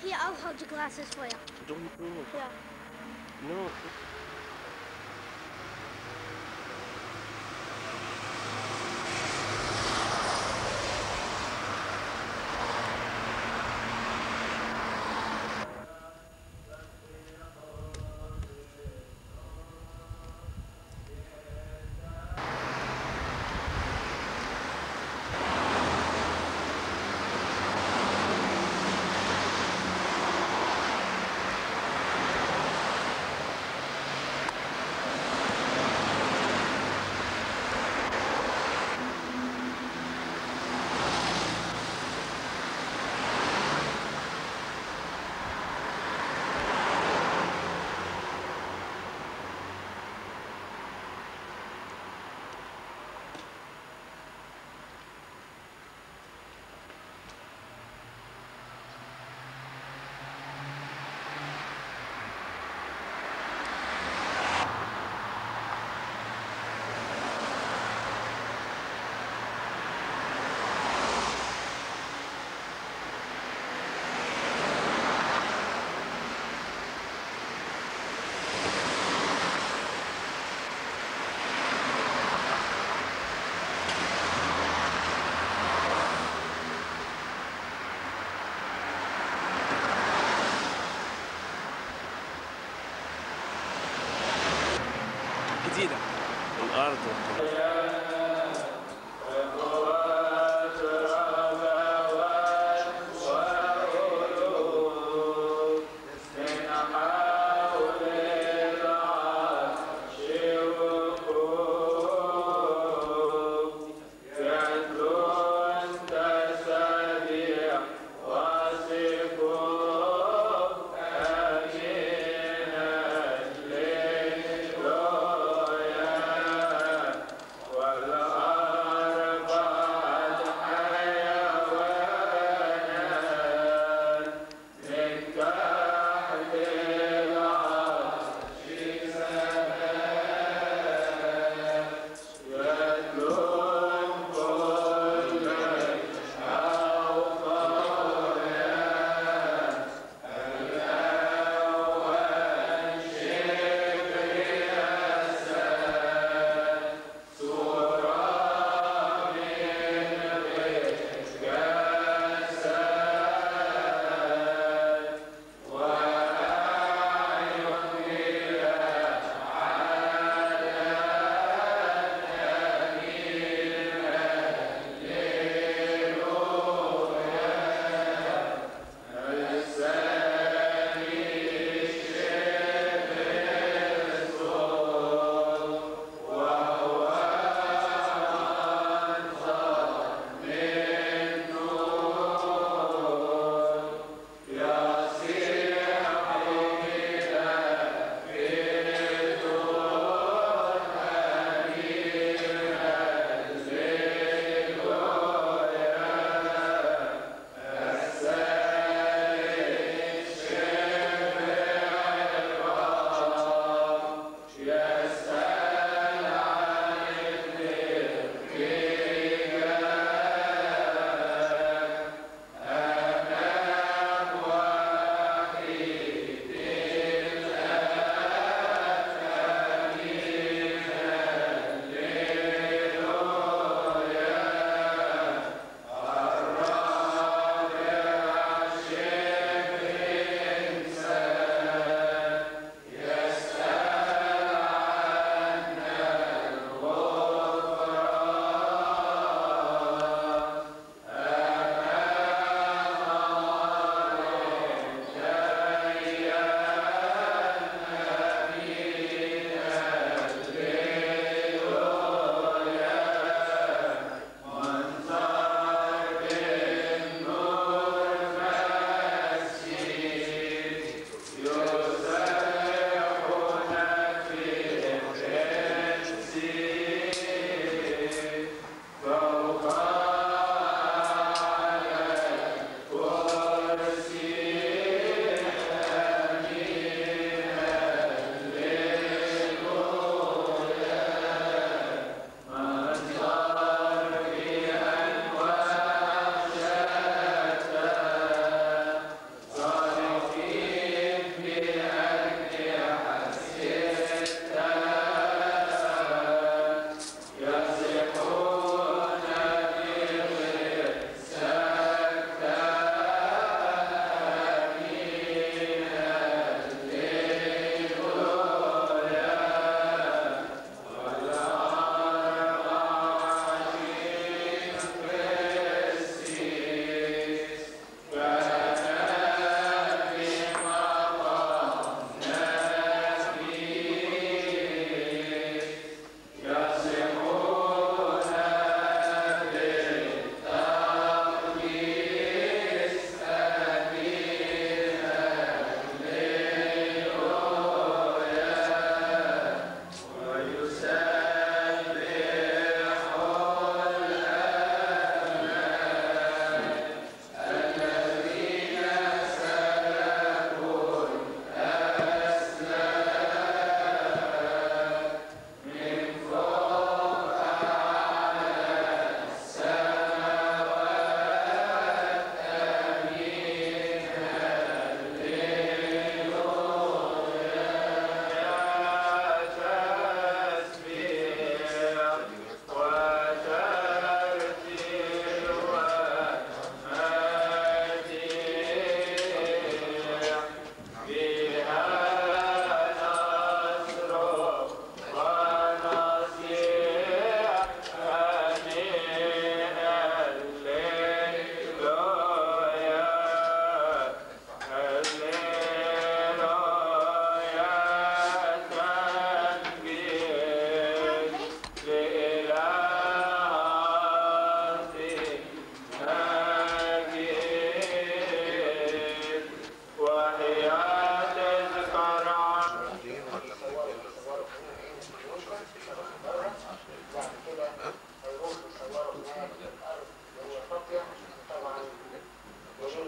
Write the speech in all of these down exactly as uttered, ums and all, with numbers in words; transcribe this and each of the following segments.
Here, I'll hold your glasses for you. Don't move. Yeah. No. جديدة الأرض.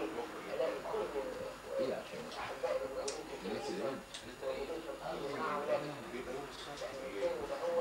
الاقي كل احبائي الموجودين في الكنيسه موجودين في الارض مع اولادهم، لان الكون ده هو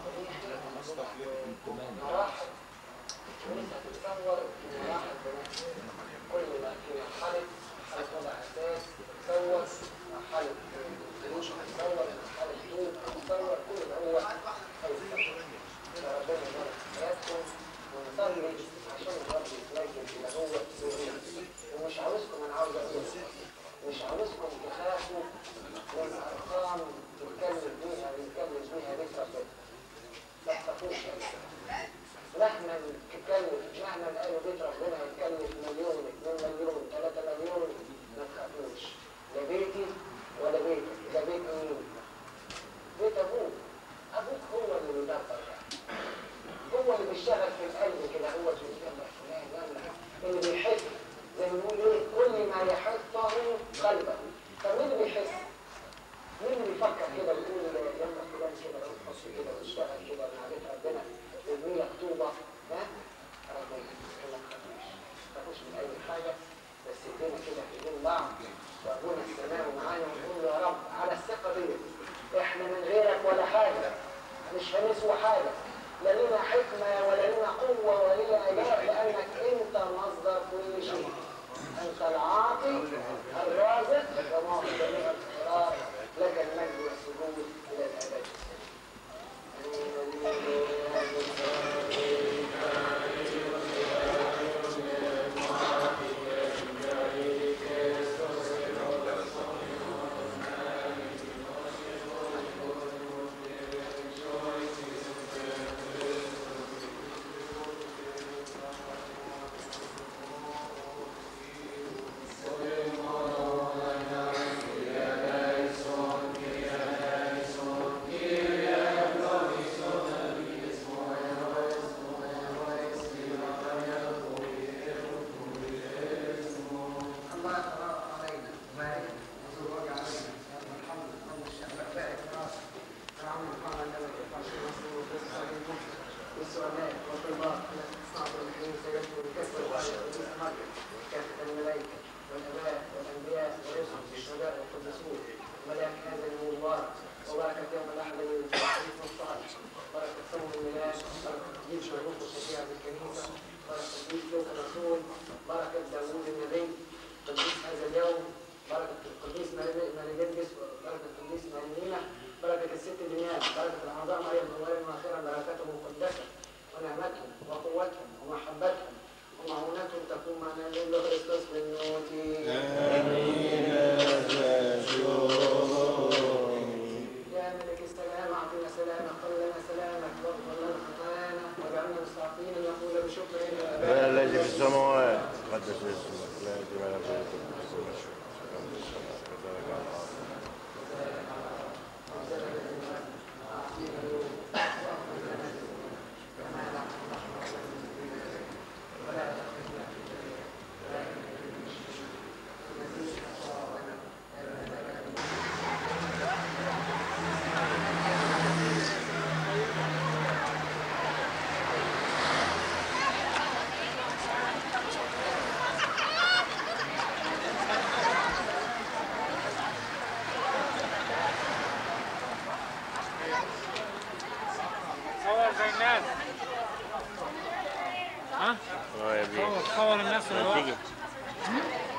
مراحل الكنيسه تتصور مراحل بناء. كل ما في مرحله مرحله وضع اساس تتصور مرحله الفلوس، تتصور مرحله الدود، تتصور كل ده هو هيتصور. فربنا يبارك في حياتكم ونصلي عشان الرب يتمجد كده هو ومش عاوزكم، انا عاوز اقول مش عاوزكم تخافوا من ارقام تتكلم بيها بيتكلم بيها بيت ربنا. ما تخافوش مهما تتكلم، مهما قالوا بيت ربنا هيتكلم مليون اتنين مليون تلاته مليون، ما تخافوش. لا بيتي ولا بيتك، ده بيت مين؟ بيت ابوك. ابوك هو اللي بيدبر، هو اللي بيشتغل في القلب كده، هو اللي بيشتغل فلان يلا اللي بيحس زي ما بيقول ايه كل ما يحطه قلبه. طب مين اللي بيحس؟ مين اللي بيفكر كده ويقول يلا فلان كده ويحط كده ويشتغل كده مع بيت ربنا والنية مكتوبه؟ ها؟ ربنا ما تخافوش، ما تخافوش من اي حاجه، بس ايدينا كده في ايدين بعض وابونا السماوي معانا ونقول له يا رب على الثقه دي احنا من غيرك ولا حاجه، مش هنسوى حاجه، لا لنا حكمة ولا لنا قوة ولا لنا أداء، لأنك أنت مصدر كل شيء. أنت العاطي الرازق ومعطي جميع الخيرات، لك المجد والسجود إلى الأبد. الذي في السماوات قدس اسمك لا يأتي ملكوتك ها؟ صور صور الناس اللي